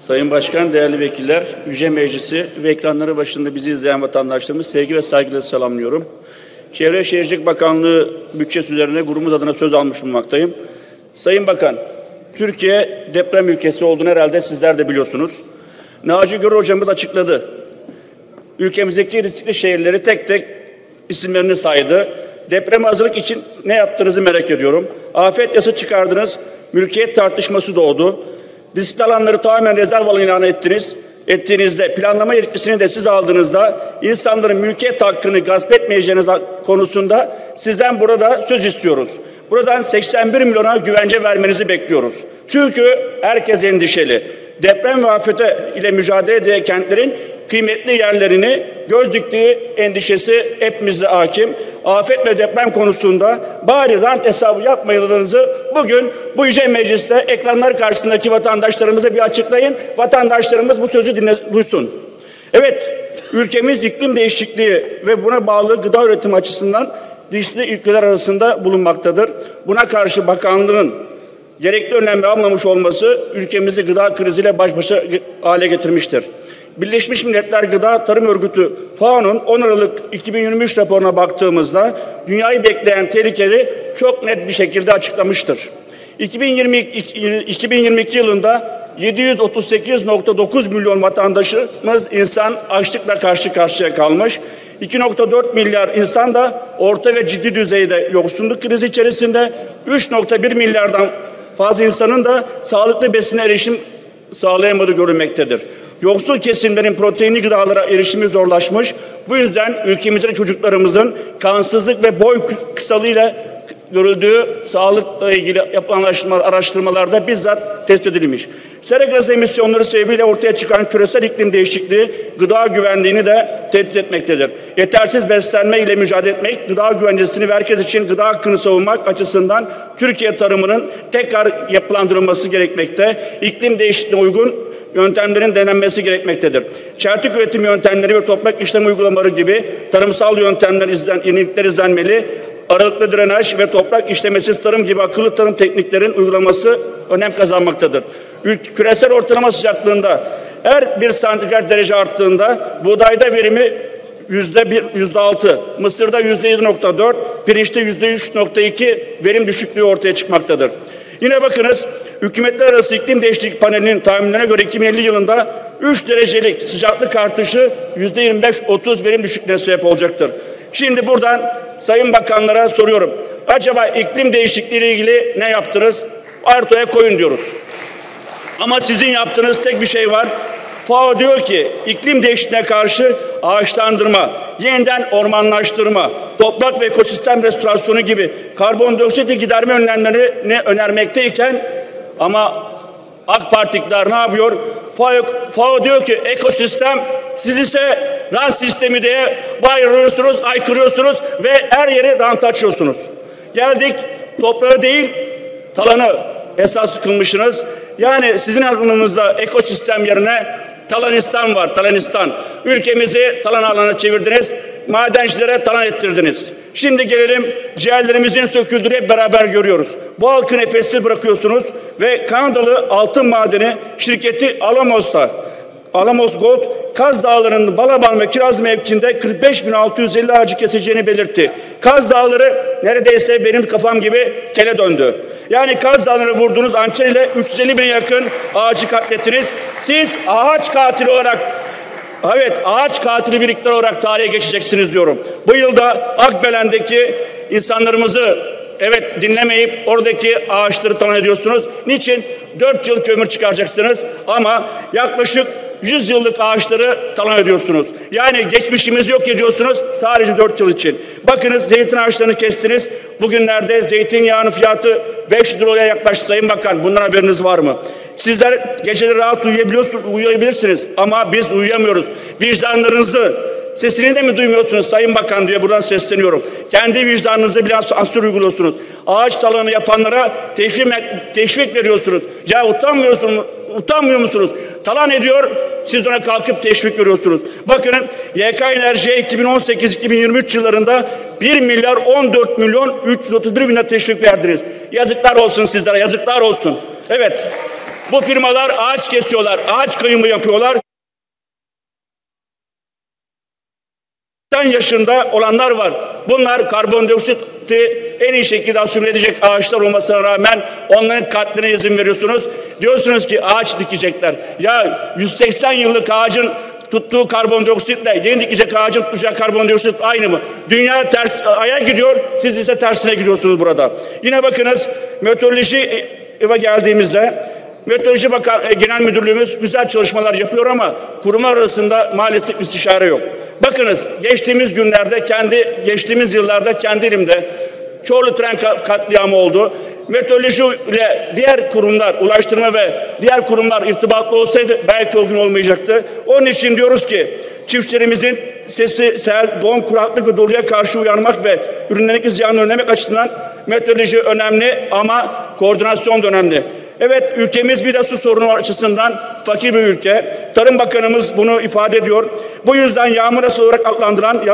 Sayın Başkan, değerli vekiller, Yüce Meclisi ve ekranları başında bizi izleyen vatandaşlarımız sevgi ve saygıyla selamlıyorum. Çevre Şehircilik Bakanlığı bütçesi üzerine grubumuz adına söz almış bulunmaktayım. Sayın Bakan, Türkiye deprem ülkesi olduğunu herhalde sizler de biliyorsunuz. Naci Görür hocamız açıkladı. Ülkemizdeki riskli şehirleri tek tek isimlerini saydı. Depreme hazırlık için ne yaptığınızı merak ediyorum. Afet yasa çıkardınız, mülkiyet tartışması doğdu. Riskli alanları tamamen rezerv alanı ilan ettiğinizde, planlama yetkisini de siz aldığınızda insanların mülkiyet hakkını gasp etmeyeceğiniz konusunda sizden burada söz istiyoruz. Buradan 81 milyona güvence vermenizi bekliyoruz. Çünkü herkes endişeli. Deprem ve afete ile mücadele eden kentlerin kıymetli yerlerini göz diktiği endişesi hepimizde hakim. Afet ve deprem konusunda bari rant hesabı yapmayınızı bugün bu Yüce Meclis'te ekranlar karşısındaki vatandaşlarımıza bir açıklayın. Vatandaşlarımız bu sözü duysun. Evet, ülkemiz iklim değişikliği ve buna bağlı gıda üretimi açısından riskli ülkeler arasında bulunmaktadır. Buna karşı bakanlığın gerekli önlemleri almamış olması ülkemizi gıda kriziyle baş başa hale getirmiştir. Birleşmiş Milletler Gıda Tarım Örgütü FAO'nun 10 Aralık 2023 raporuna baktığımızda dünyayı bekleyen tehlikeleri çok net bir şekilde açıklamıştır. 2022 yılında 738,9 milyon vatandaşımız insan açlıkla karşı karşıya kalmış. 2,4 milyar insan da orta ve ciddi düzeyde yoksulluk krizi içerisinde, 3,1 milyardan fazla insanın da sağlıklı besine erişim sağlayamadığı görülmektedir. Yoksul kesimlerin proteinli gıdalara erişimi zorlaşmış. Bu yüzden ülkemizde çocuklarımızın kansızlık ve boy kısalığıyla görüldüğü sağlıkla ilgili yapılan araştırmalarda bizzat tespit edilmiş. Sera gazı emisyonları sebebiyle ortaya çıkan küresel iklim değişikliği gıda güvenliğini de tehdit etmektedir. Yetersiz beslenme ile mücadele etmek, gıda güvencesini ve herkes için gıda hakkını savunmak açısından Türkiye tarımının tekrar yapılandırılması gerekmekte. İklim değişikliğine uygun yöntemlerin denenmesi gerekmektedir. Çeltik üretim yöntemleri ve toprak işlem uygulamaları gibi tarımsal yenilikler izlenmeli. Aralıklı drenaj ve toprak işlemesiz tarım gibi akıllı tarım tekniklerin uygulaması önem kazanmaktadır. Küresel ortalama sıcaklığında her 1 santigrat derece arttığında buğdayda verimi %6, Mısır'da %7,4, pirinçte %3,2 verim düşüklüğü ortaya çıkmaktadır. Yine bakınız, Hükümetler Arası İklim Değişikliği Paneli'nin tahminlerine göre 2050 yılında 3 derecelik sıcaklık artışı %25-30 verim düşüklüğüne sebep olacaktır. Şimdi buradan Sayın Bakanlara soruyorum. Acaba iklim değişikliği ile ilgili ne yaptınız? Ortaya koyun diyoruz. Ama sizin yaptığınız tek bir şey var. FAO diyor ki iklim değişikliğine karşı ağaçlandırma, yeniden ormanlaştırma, toprak ve ekosistem restorasyonu gibi karbondioksit giderme önlemlerini önermekteyken ama AK Parti iktidar ne yapıyor? FAO diyor ki ekosistem, siz ise rant sistemi diye bağırıyorsunuz, aykırıyorsunuz ve her yere rant açıyorsunuz. Geldik toprağı değil talanı esas kılmışsınız. Yani sizin aklınızda ekosistem yerine Talanistan var, Talanistan. Ülkemizi talan alanına çevirdiniz, madencilere talan ettirdiniz. Şimdi gelelim ciğerlerimizin söküldüğünü hep beraber görüyoruz. Bu halkı nefessiz bırakıyorsunuz ve Kanadalı altın madeni şirketi Alamos Gold, Kaz Dağları'nın Balaban ve Kiraz mevkiinde 45.650 ağacı keseceğini belirtti. Kaz Dağları neredeyse benim kafam gibi kele döndü. Yani Kaz Dağları'nı vurduğunuz hançer ile 350 bin yakın ağacı katlettiniz. Siz ağaç katili olarak, evet ağaç katili birlikler olarak tarihe geçeceksiniz diyorum. Bu yılda Akbelen'deki insanlarımızı evet dinlemeyip oradaki ağaçları talan ediyorsunuz. Niçin? 4 yıl kömür çıkaracaksınız ama yaklaşık 100 yıllık ağaçları talan ediyorsunuz. Yani geçmişimizi yok ediyorsunuz sadece 4 yıl için. Bakınız zeytin ağaçlarını kestiniz. Bugünlerde zeytinyağının fiyatı 5 liraya yaklaştı Sayın Bakan. Bundan haberiniz var mı? Sizler geceleri rahat uyuyabilirsiniz ama biz uyuyamıyoruz. Vicdanlarınızı, sesini de mi duymuyorsunuz Sayın Bakan diye buradan sesleniyorum. Kendi vicdanınızda bile sansür uyguluyorsunuz. Ağaç talanı yapanlara teşvik veriyorsunuz. Ya utanmıyor musunuz? Talan ediyor, siz ona kalkıp teşvik veriyorsunuz. Bakın YK Enerji'ye 2018-2023 yıllarında 1 milyar 14 milyon 331 bin teşvik verdiniz. Yazıklar olsun sizlere, yazıklar olsun. Evet. Bu firmalar ağaç kesiyorlar, ağaç kayımı yapıyorlar. 80 yaşında olanlar var. Bunlar karbondioksiti en iyi şekilde asümle edecek ağaçlar olmasına rağmen onların katline izin veriyorsunuz. Diyorsunuz ki ağaç dikecekler. Ya 180 yıllık ağacın tuttuğu karbondioksitle yeni dikecek ağacın tutacağı karbondioksit aynı mı? Dünya ters aya gidiyor, siz ise tersine gidiyorsunuz burada. Yine bakınız meteoroloji eve geldiğimizde Meteoroloji Genel Müdürlüğümüz güzel çalışmalar yapıyor ama kurumlar arasında maalesef istişare yok. Bakınız geçtiğimiz yıllarda kendi elimde Çorlu tren katliamı oldu. Meteoroloji ile diğer kurumlar, ulaştırma ve diğer kurumlar irtibatlı olsaydı belki o gün olmayacaktı. Onun için diyoruz ki çiftçilerimizin sesi, sel, don, kuraklık ve doluya karşı uyanmak ve ürünlerindeki ziyanı önlemek açısından meteoroloji önemli ama koordinasyon da önemli. Evet, ülkemiz bir de su sorunu açısından fakir bir ülke. Tarım Bakanımız bunu ifade ediyor. Bu yüzden yağmur asıl olarak adlandırılan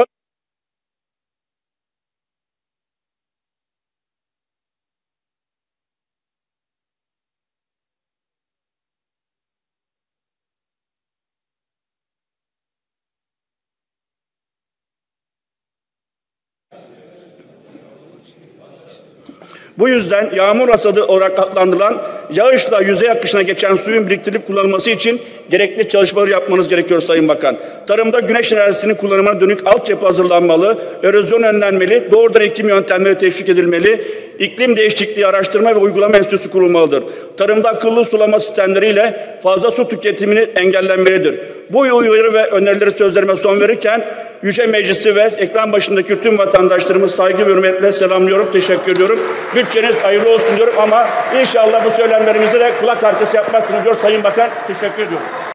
Bu yüzden yağmur hasadı olarak adlandırılan yağışla yüzey akışına geçen suyun biriktirilip kullanılması için gerekli çalışmaları yapmanız gerekiyor Sayın Bakan. Tarımda güneş enerjisinin kullanımına dönük altyapı hazırlanmalı, erozyon önlenmeli, doğrudan ekim yöntemleri teşvik edilmeli, iklim değişikliği araştırma ve uygulama enstitüsü kurulmalıdır. Tarımda akıllı sulama sistemleriyle fazla su tüketimini engellenmelidir. Bu uyarı ve önerileri sözlerime son verirken Yüce Meclisi ve ekran başındaki tüm vatandaşlarımı saygı ve hürmetle selamlıyorum, teşekkür ediyorum. Bütçeniz hayırlı olsun diyorum ama inşallah bu söylemlerimizi de kulak arkası yapmazsınız diyor Sayın Bakan. Teşekkür ediyorum.